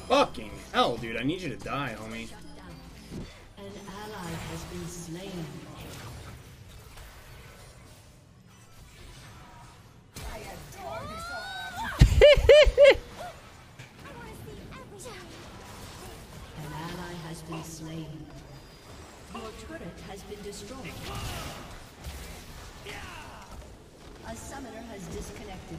Fucking hell, dude. I need you to die, homie. An ally has been slain. An ally has been slain. Your turret has been destroyed. A summoner has disconnected.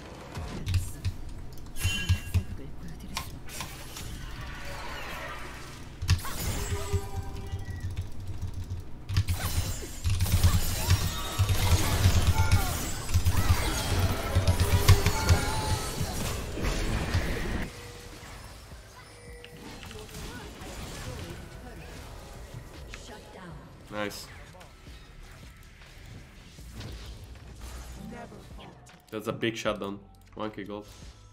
Nice. That's a big shutdown. 1k gold.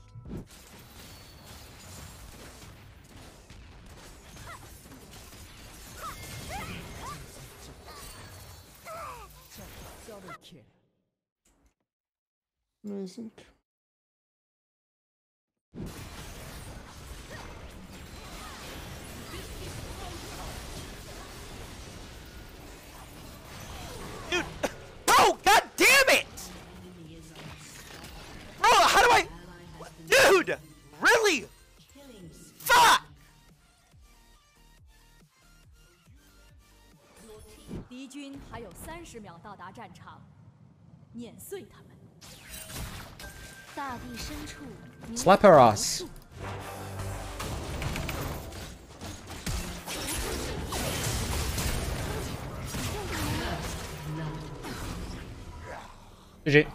Amazing. Dude! Bro! God damn it! Bro, how do I... Dude! Really? Fuck! 敌军还有30秒到达战场，碾碎他们。大地深处， Slap her ass. GG.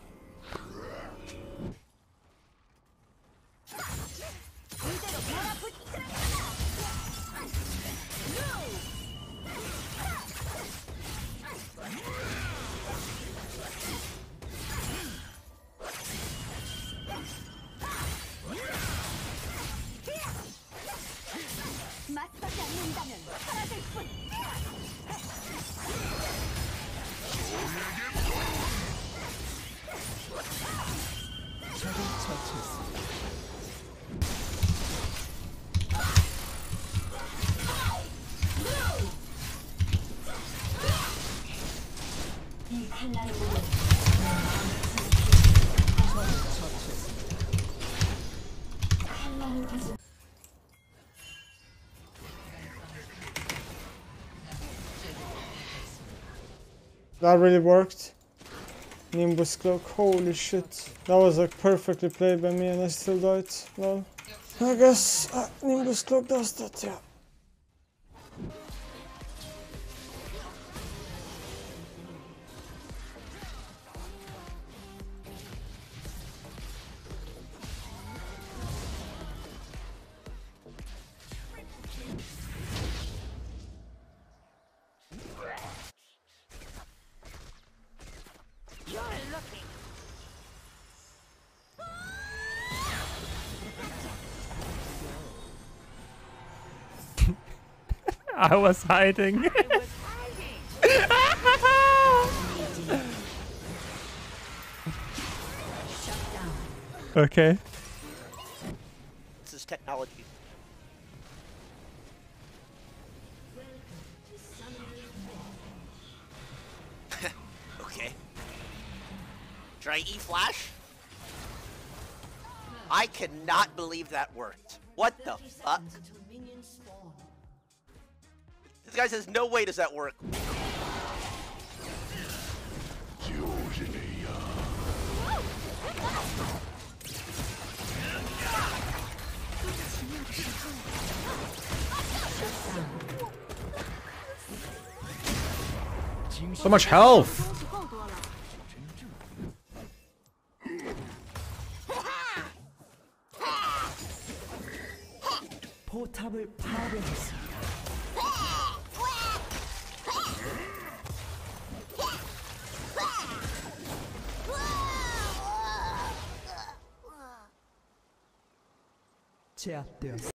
That really worked. Nimbus Cloak, holy shit. That was like perfectly played by me and I still died. Well, I guess Nimbus Cloak does that, yeah. I was hiding. Okay. This is technology. Okay. Try E-Flash? I cannot believe that worked. What the fuck? This guy says no way does that work. So much health! 제압되었습니다.